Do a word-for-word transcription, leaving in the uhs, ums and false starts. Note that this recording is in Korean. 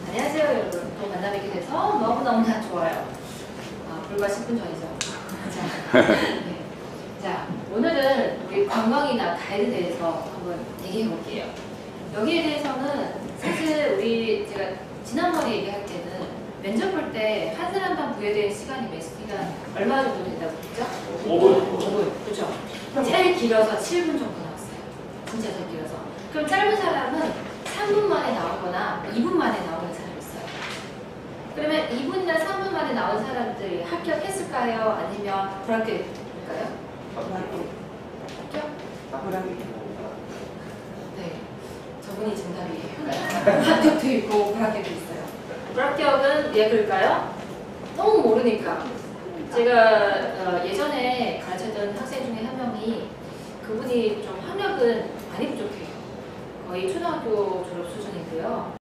안녕하세요 여러분. 또 만나뵙게 돼서 너무너무나 좋아요. 아, 불과 십 분 전이죠. 자, 네. 자, 오늘은 우리 관광이나 가이드에 대해서 한번 얘기해 볼게요. 여기에 대해서는 사실 우리 제가 지난번에 얘기할 때는 면접 볼 때 한 사람당 부여되는 시간이 몇 시간 얼마 정도 된다고 했죠? 오 분. 오 분. 그렇죠. 제일 길어서 칠 분 정도 나왔어요. 진짜 제일 길어서. 그럼 짧은 사람은 삼 분 만에 나오거나 이 분 만에 나오는 사람이 있어요. 그러면 이 분이나 삼 분 만에 나온 사람들이 합격했을까요? 아니면 불합격일까요? 합격? 네. 저분이 정답이에요. 합격도 있고 불합격도 있어요. 불합격은 왜 그럴까요? 너무 모르니까. 제가 어, 예전에 가르쳤던 학생 중에 한 명이 그분이 좀 학력은 많이 부족해요. 거의 초등학교 졸업 수준이고요.